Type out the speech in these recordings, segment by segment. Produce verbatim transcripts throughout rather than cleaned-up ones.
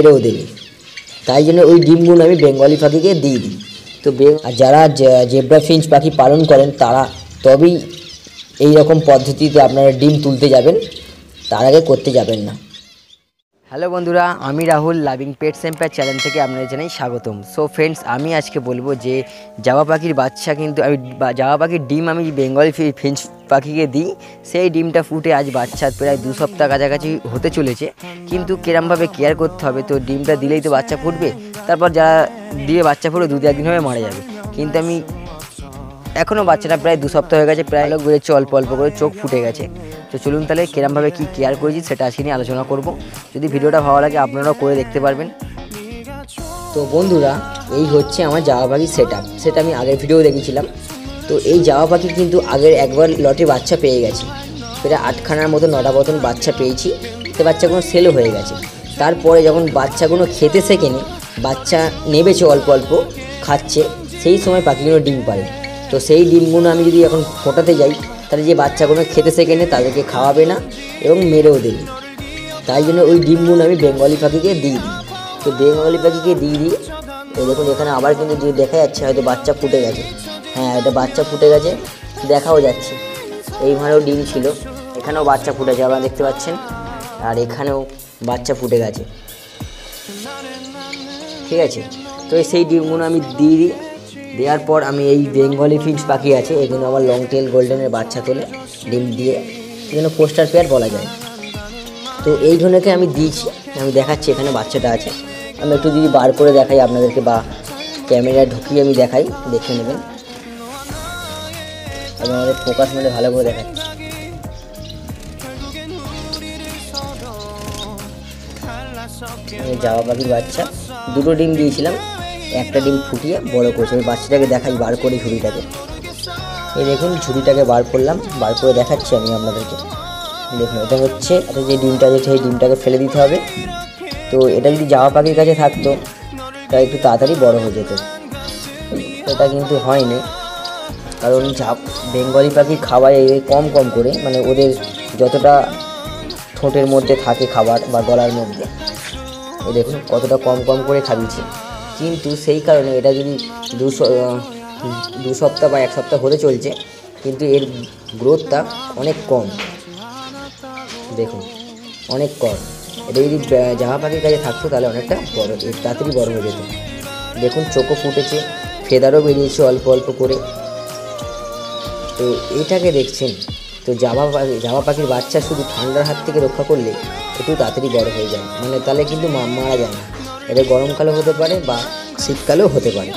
মেরেও দেবে। তাই জন্য ওই ডিমগুলো আমি বেঙ্গলি পাখিকে দিয়ে দিই। তো আর যারা জেব্রা ফিঞ্চ পাখি পালন করেন তারা তবেই এই রকম পদ্ধতিতে আপনারা ডিম তুলতে যাবেন, তার আগে করতে যাবেন না। হ্যালো বন্ধুরা, আমি Rahul loving pets empire channel থেকে আপনাদের জানাই স্বাগতম। সো ফ্রেন্ডস, আমি আজকে বলবো যে জাভা পাখির বাচ্চা কিন্তু আমি জাভা পাখির ডিম আমি বেঙ্গলি ফিঞ্চ পাখিকে দিই। সেই ডিমটা ফুটে আজ বাচ্চা প্রায় দু সপ্তাহ কাছাকাছি হতে চলেছে। কিন্তু কিরমভাবে কেয়ার করতে হবে, তো ডিমটা দিলেই তো বাচ্চা ফুটবে, তারপর যারা দিয়ে বাচ্চা ফুটে দু একদিন হয়ে মারা যাবে। কিন্তু আমি এখনও বাচ্চাটা প্রায় দু সপ্তাহ হয়ে গেছে, প্রায় লোক বেরোচ্ছে, অল্প অল্প করে চোখ ফুটে গেছে। তো চলুন তাহলে কিরমভাবে কী কেয়ার করেছি সেটা আজকে নিয়ে আলোচনা করব। যদি ভিডিওটা ভালো লাগে আপনারাও করে দেখতে পারবেন। তো বন্ধুরা, এই হচ্ছে আমার জাভা পাখির সেট আপ। সেটা আমি আগের ভিডিও দেখেছিলাম। তো এই জাভা পাখি কিন্তু আগের একবার লটে বাচ্চা পেয়ে গেছে, প্রায় আটখানার মতো নটা মতন বাচ্চা পেয়েছি। সে বাচ্চাগুলো সেলও হয়ে গেছে। তারপরে যখন বাচ্চাগুলো খেতে শেখেনি, বাচ্চা নেবেছে অল্প অল্প খাচ্ছে, সেই সময় পাখিগুলো ডিম পারে। তো সেই ডিমগুলো আমি যদি এখন ফোটাতে যাই, তাহলে যে বাচ্চাগুলো খেতে শেখেনি তাদেরকে খাওয়াবে না এবং মেরেও দেবে। তাই জন্য ওই ডিমগুলো আমি বেঙ্গলি পাখিকে দিয়ে দিই। তো বেঙ্গলি পাখিকে দিয়ে দিই। তো দেখুন এখানে আবার কিন্তু যে দেখা যাচ্ছে হয়তো বাচ্চা ফুটে গেছে। হ্যাঁ, এটা বাচ্চা ফুটে গেছে, দেখাও যাচ্ছে। এইখানেও ডিম ছিল, এখানেও বাচ্চা ফুটেছে, আপনারা দেখতে পাচ্ছেন। আর এখানেও বাচ্চা ফুটে গেছে, ঠিক আছে। তো সেই ডিমগুলো আমি দিয়ে দিই। দেওয়ার পর আমি এই বেঙ্গলি ফিঞ্চ পাখি আছে, এগুলো আমার লং টেল গোল্ডেনের বাচ্চা তোলে ডিম দিয়ে, এগুলো পোস্টার পেয়ার বলা যায়। তো এই ধরনেরকে আমি দিয়েছি, আমি দেখাচ্ছি এখানে বাচ্চাটা আছে। আমি একটু যদি বার করে দেখাই আপনাদেরকে, বা ক্যামেরা ঢুকিয়ে আমি দেখাই, দেখে নেবেন। আমি আমাদের ফোকাস মানে ভালো করে দেখাচ্ছি। জাভা পাখির বাচ্চা দুটো ডিম দিয়েছিলাম, একটা ডিম ফুটিয়ে বড় করেছে। আমি বাচ্চাটাকে দেখাই বার করে ঝুড়িটাকে। এই দেখুন ঝুড়িটাকে বার করলাম, বার করে দেখাচ্ছি আমি আপনাদেরকে। দেখুন এটা হচ্ছে, এটা যে ডিমটা আছে সেই ডিমটাকে ফেলে দিতে হবে। তো এটা যদি জাভা পাখির কাছে থাকতো তা একটু তাড়াতাড়ি বড় হয়ে যেত। এটা কিন্তু হয়নি, কারণ বেঙ্গলি পাখি খাওয়ায় কম কম করে, মানে ওদের যতটা ঠোঁটের মধ্যে থাকে খাবার বা গলার মধ্যে, এই দেখুন কতটা কম কম করে খাবিয়েছে। কিন্তু সেই কারণে এটা যদি দু দু সপ্তাহ বা এক সপ্তাহ হতে চলছে, কিন্তু এর গ্রোথটা অনেক কম, দেখুন অনেক কম। এটা যদি জাভা পাখির কাছে থাকতো তাহলে অনেকটা বড়, তাড়াতাড়ি বড় হয়ে যেত। দেখুন চোখও ফুটেছে, ফেদারও বেরিয়েছে অল্প অল্প করে। তো এটাকে দেখছেন। তো জাভা পাখি জাভা পাখির বাচ্চা শুধু ঠান্ডার হাত থেকে রক্ষা করলে একটু তাড়াতাড়ি বড় হয়ে যায়, মানে তাহলে কিন্তু মারা যায় না। এটা গরমকালেও হতে পারে বা শীতকালেও হতে পারে।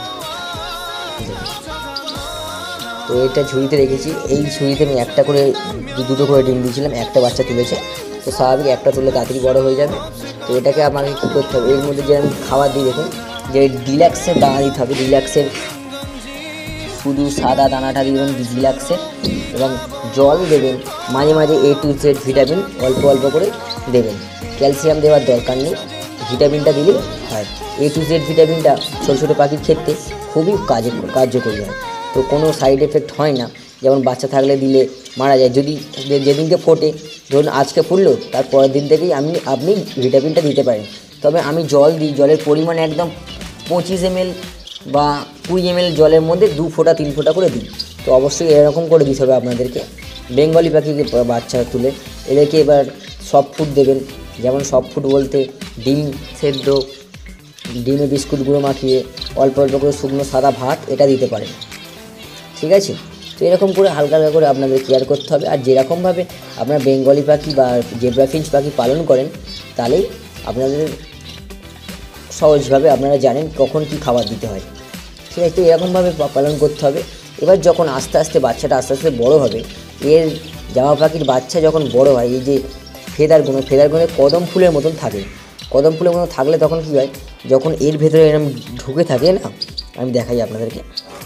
তো এটা ঝুড়িতে রেখেছি, এই ঝুড়িতে আমি একটা করে দুটো করে ডিম দিয়েছিলাম, একটা বাচ্চা তুলেছে। তো স্বাভাবিক একটা তুললে তাড়াতাড়ি বড় হয়ে যাবে। তো এটাকে আমাকে কী করতে হবে, এর মধ্যে যে আমি খাবার দিই, দেখুন যে ডিলাক্সের দানা দিতে হবে। ডিলাক্সের শুধু সাদা দানাটা দিবেন ডিলাক্সের, এবং জল দেবেন মাঝে মাঝে। এ টু জেড ভিটামিন অল্প অল্প করে দেবেন, ক্যালসিয়াম দেওয়ার দরকার নেই, ভিটামিনটা দিলেই হয়। এ টু জেড ভিটামিনটা ছোটো ছোটো পাখির ক্ষেত্রে খুবই কাজে কার্যকরী হয়। তো কোনো সাইড এফেক্ট হয় না, যেমন বাচ্চা থাকলে দিলে মারা যায়। যদি যেদিনকে ফোটে, ধরুন আজকে ফুটলো, তার পরের দিন থেকেই আপনি আপনি ভিটামিনটা দিতে পারেন। তবে আমি জল দিই, জলের পরিমাণ একদম পঁচিশ এমএল বা কুড়ি এমএল জলের মধ্যে দু ফোঁটা তিন ফোঁটা করে দিই। তো অবশ্যই এরকম করে দিতে হবে আপনাদেরকে। বেঙ্গলি পাখিকে বাচ্চা তুলে এদেরকে এবার সফট ফুড দেবেন। যেমন সফট ফুড বলতে ডিম সেদ্ধ, ডিমে বিস্কুট গুঁড়ো মাখিয়ে অল্প অল্প করে শুকনো সাদা ভাত, এটা দিতে পারেন, ঠিক আছে। তো এরকম করে হালকা হালকা করে আপনাদের কেয়ার করতে হবে। আর যেরকমভাবে আপনারা বেঙ্গলি পাখি বা জেব্রা ফিঞ্চ পাখি পালন করেন, তাহলেই আপনাদের সহজভাবে আপনারা জানেন কখন কি খাবার দিতে হয়, ঠিক আছে। তো এরকমভাবে পালন করতে হবে। এবার যখন আস্তে আস্তে বাচ্চাটা আস্তে আস্তে বড়ো হবে, এর জাভা পাখির বাচ্চা যখন বড়ো হয়, এই যে ফেদারগুলো ফেদারগুলো কদম ফুলের মতন থাকে। কদম ফুলের মতন থাকলে তখন কী হয়, যখন এর ভেতরে এরকম ঢুকে থাকে না, আমি দেখাই আপনাদেরকে।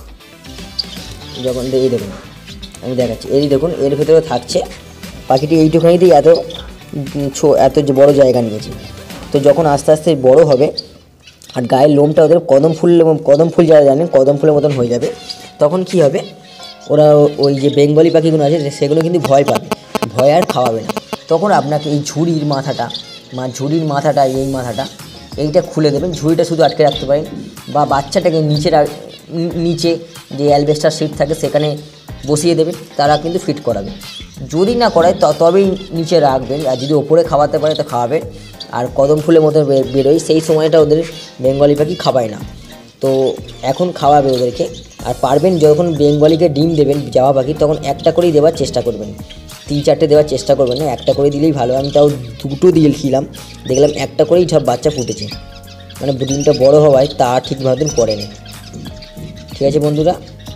যখন এই দেখুন আমি দেখাচ্ছি, এই দেখুন এর ভেতরে থাকছে পাখিটি, এইটুখানিতেই এত এত যে বড়ো জায়গা নিয়েছে। তো যখন আস্তে আস্তে বড়ো হবে আর গায়ের লোমটা ওদের কদম ফুল কদম ফুল যারা জানেন কদম ফুলের মতন হয়ে যাবে, তখন কি হবে, ওরা ওই যে বেঙ্গলি পাখিগুলো আছে সেগুলো কিন্তু ভয় পাবে, ভয় আর খাওয়াবে না। তখন আপনাকে এই ঝুড়ির মাথাটা, মা ঝুড়ির মাথাটা এই মাথাটা এইটা খুলে দেবেন, ঝুড়িটা শুধু আটকে রাখতে পারেন, বা বাচ্চাটাকে নিচে নিচে যে অ্যালবেস্টার সিট থাকে সেখানে বসিয়ে দেবেন, তারা কিন্তু ফিট করাবে। যদি না করায় তবেই নিচে রাখবেন, আর যদি ওপরে খাওয়াতে পারে তো খাওয়াবে। আর কদম ফুলের মতো বেরোয় সেই সময়টা ওদের বেঙ্গলি পাখি খাওয়ায় না, তো এখন খাওয়াবে ওদেরকে। আর পারবেন যখন বেঙ্গলিকে ডিম দেবেন জামা পাখি, তখন একটা করেই দেওয়ার চেষ্টা করবেন, তিন চারটে দেওয়ার চেষ্টা করবেন না, একটা করে দিলেই ভালো। আমি তাও দুটো দিয়েছিলাম, দেখলাম একটা করেই সব বাচ্চা ফুটেছে, মানে ডিমটা বড় হওয়ায় তা ঠিকভাবে পড়েনি। ঠিক আছে বন্ধুরা,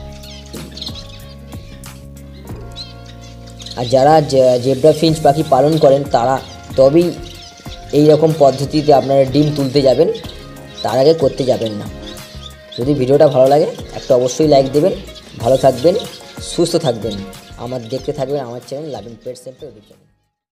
আর যারা জেব্রা ফিঞ্চ পাখি পালন করেন তারা তবেই এই রকম পদ্ধতিতে আপনারা ডিম তুলতে যাবেন, তার আগে করতে যাবেন না। যদি ভিডিওটা ভালো লাগে একটা অবশ্যই লাইক দেবেন। ভালো থাকবেন, সুস্থ থাকবেন, আমার দেখতে থাকবেন আমার channel loving pets and education.